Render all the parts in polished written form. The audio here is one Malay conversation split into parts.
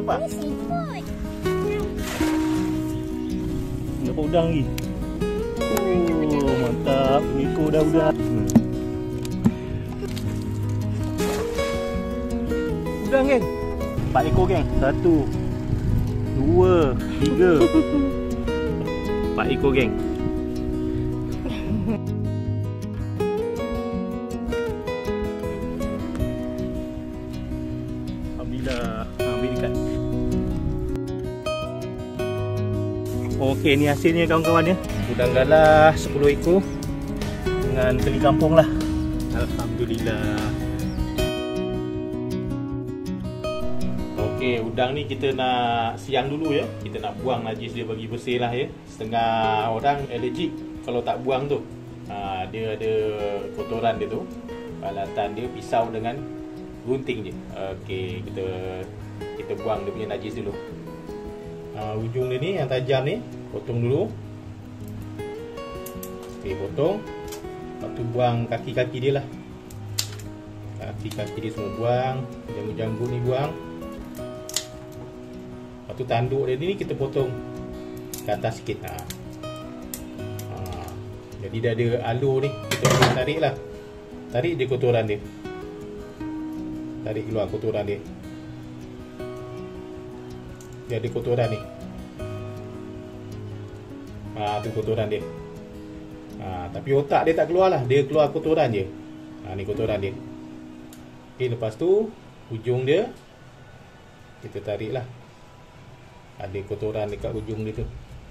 nampak? Dapat udang lagi. Oh, mantap. Ekor dah udang. Udang geng. 4 ekor geng. 1 2 3 4 ekor geng. Alhamdulillah. Ambil dekat. Okey, ni hasilnya kawan-kawan ya. Udang galah 10 ekor dengan teli kampung lah. Alhamdulillah. Okey, udang ni kita nak siang dulu ya. Kita nak buang najis dia bagi bersih lah ya. Setengah orang allergic kalau tak buang tu. Dia ada kotoran dia tu. Alatan dia pisau dengan gunting je. Okey, kita buang dia punya najis dulu. Ujung dia ni yang tajam ni potong dulu. Okey, potong. Lepas tu buang kaki-kaki dia lah. Kaki-kaki dia semua buang. Janggut-janggut ni buang. Lepas tu tanduk dia ni kita potong ke atas sikit. Jadi dah ada alur ni. Kita boleh tarik lah. Tarik je kotoran dia. Tarik keluar kotoran dia. Dia ada kotoran ni. Tu kotoran dia. Tapi otak dia tak keluar lah. Dia keluar kotoran je. Ni kotoran dia. Okay, lepas tu ujung dia kita tarik lah. Ada kotoran dekat ujung dia tu.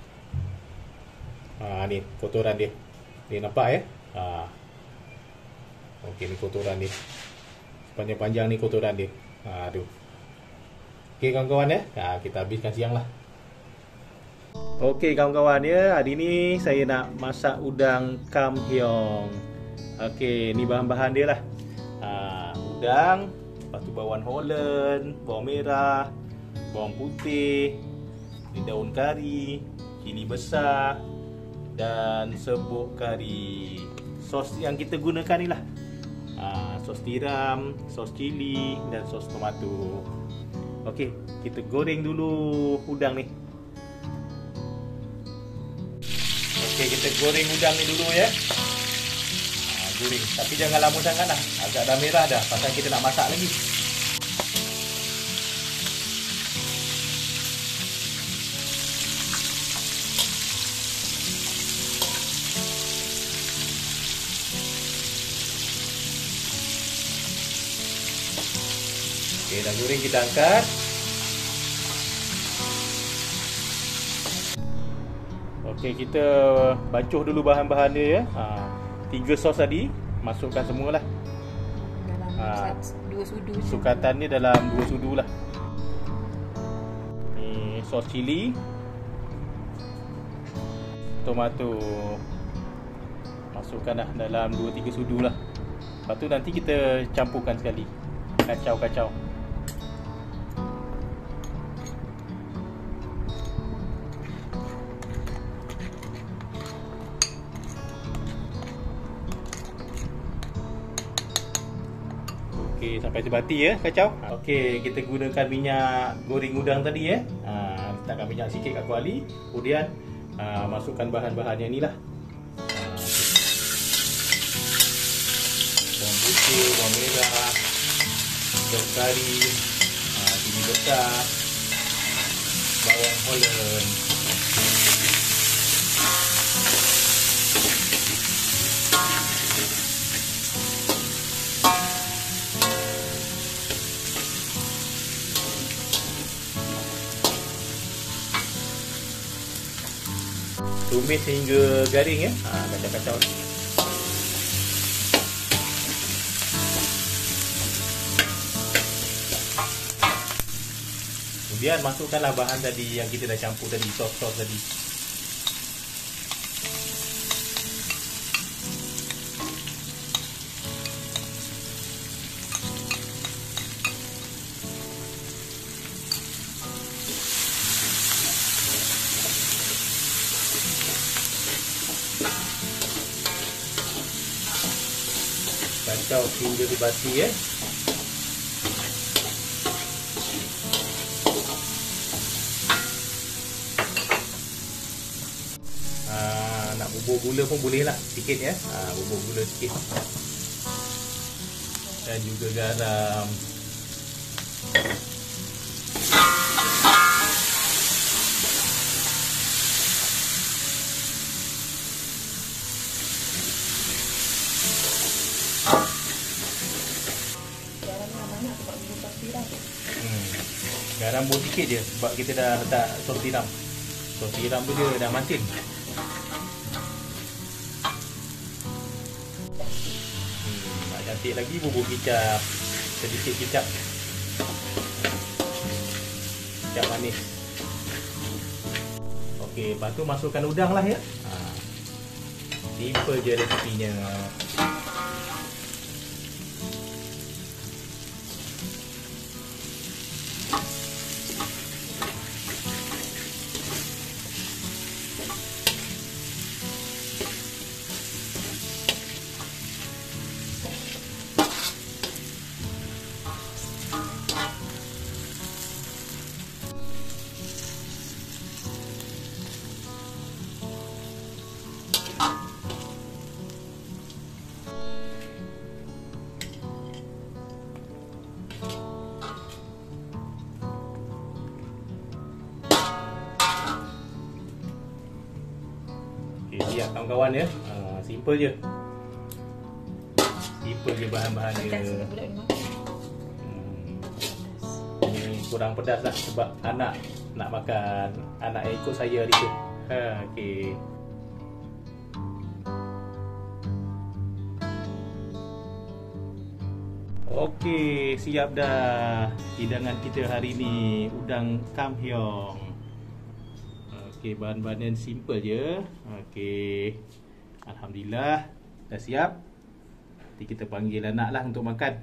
Ni kotoran dia. Dia nampak ya? Okey, ni kotoran dia. Panjang-panjang ni kotoran dia. Tu. Okey kawan-kawan ya. Kita habiskan siang lah. Okey kawan-kawan ya. Hari ni saya nak masak udang kam hiong. Okey, ni bahan-bahan dia lah. Udang, lepas tu bawang Holland, bawang merah, bawang putih, ni daun kari, cili besar dan serbuk kari. Sos yang kita gunakan ni lah. Sos tiram, sos cili dan sos tomato. Okey, kita goreng dulu udang ni. Okey, kita goreng udang ni dulu ya. Goreng, tapi jangan lama sangat lah. Agak dah merah dah, pasal kita nak masak lagi. Okey, dah goreng, kita angkat. Okey, kita bacuh dulu bahan-bahan dia ya. 3 sos tadi masukkan semualah. Dalam 2 sudu. Sukatannya dalam 2 sudu lah. Ni sos cili, tomato. Masukkan dah dalam 2-3 sudu lah. Lepas tu nanti kita campurkan sekali. Kacau-kacau. Okey, sampai sebati ya, kacau. Okey, kita gunakan minyak goreng udang tadi ya. Letakkan minyak sikit kat kuali. Kemudian masukkan bahan-bahan yang ni lah. Bawang putih, bawang merah, daun kari, cili besar, bawang Holland. Tumis sehingga garing ya. Kacau-kacau. Kemudian masukkanlah bahan tadi yang kita dah campur tadi, sos-sos tadi. Kacau hingga dibati ya. bubur gula pun boleh lah, sikit ya. Bubur gula sikit. Dan juga garam. Garamnya banyak sebab bubur sos tiram. Garam pun sikit je sebab kita dah letak sos tiram. Sos tiram tu dia dah masin. Nak cantik lagi bubur kicap. Sedikit kicap. Kicap manis. Okey, lepas tu masukkan udang lah ya. Simple je resepinya. Siap kawan-kawan ya. Simple je. Simple je bahan-bahannya. Pedas budak ni makan. Ini kurang pedas lah sebab anak nak makan. Anak yang ikut saya hari tu. Okey. Okey, siap dah hidangan kita hari ni, udang kamhyong. Okey, bahan-bahannya simple je. Okey. Alhamdulillah dah siap. Nanti kita panggil anak lah untuk makan.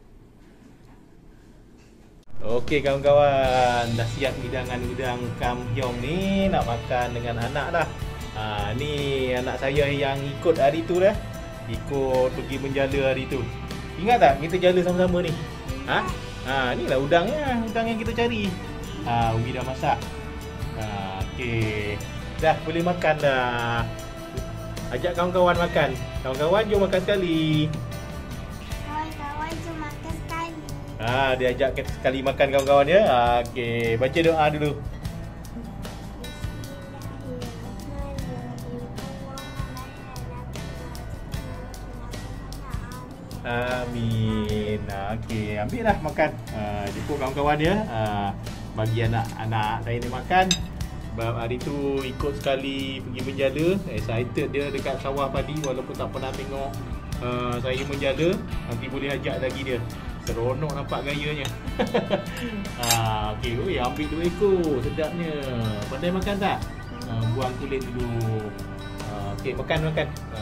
Okey kawan-kawan, dah siap hidangan udang kamhyong ni, nak makan dengan anak dah. Ni anak saya yang ikut hari tu dah. Ikut pergi menjala hari tu. Ingat tak kita jala sama-sama ni? Inilah udangnya, udang yang kita cari. Umi dah masak. Okey. Dah boleh makan dah. Ajak kawan-kawan makan. Kawan-kawan jom makan sekali. Kawan-kawan jom makan sekali. Dia ajak sekali makan kawan-kawan ya. Okey, baca doa dulu. Amin. Okey, ambil dah makan. Jemput kawan-kawan ya. Bagi anak-anak saya ni makan. Sebab hari tu ikut sekali pergi menjala. Excited dia dekat sawah padi walaupun tak pernah tengok saya menjala. Nanti boleh ajak lagi dia. Seronok nampak gayanya. Okey, ambil 2 ekor. Sedapnya. Pandai makan tak? Buang kulit dulu. Okey, makan.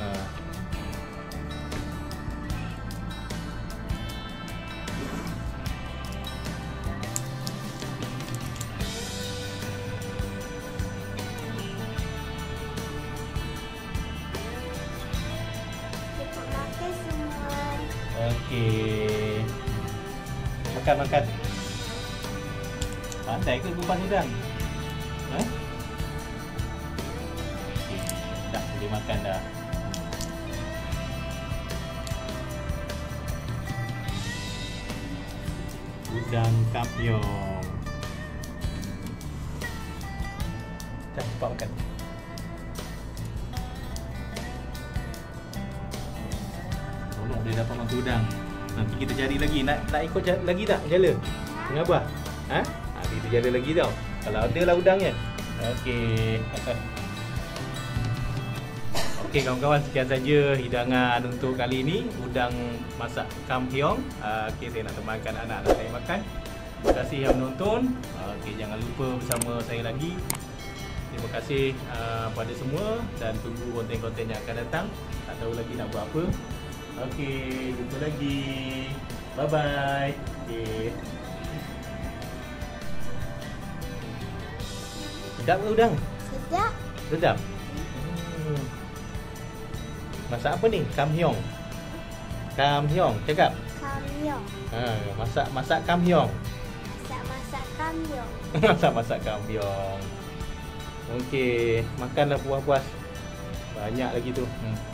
Okey. Makan. Pandai ke kupas udang? Okey, dah boleh makan dah. Udang kamhyong. Dah cepat makan. Dia dapat makan udang. Nanti kita cari lagi. Nak ikut lagi tak jala? Dengan Abah? Kita jala lagi tau. Kalau ada lah udangnya. Okey. Okey kawan-kawan, sekian saja hidangan untuk kali ini. Udang masak kamhyong. Okey, saya nak temankan anak-anak saya makan. Terima kasih yang menonton. Okey, jangan lupa bersama saya lagi. Terima kasih pada semua dan tunggu konten-konten yang akan datang. Tak tahu lagi nak buat apa. Okey, jumpa lagi. Bye-bye. Okey. Sedap ke udang? Sedap. Sedap? Masak apa ni? Kamhyong. Kamhyong, cakap. Kamyong. Masak kamhyong. Masak kamyong. Masak kamhyong. Okey, makanlah puas-puas. Banyak lagi tu.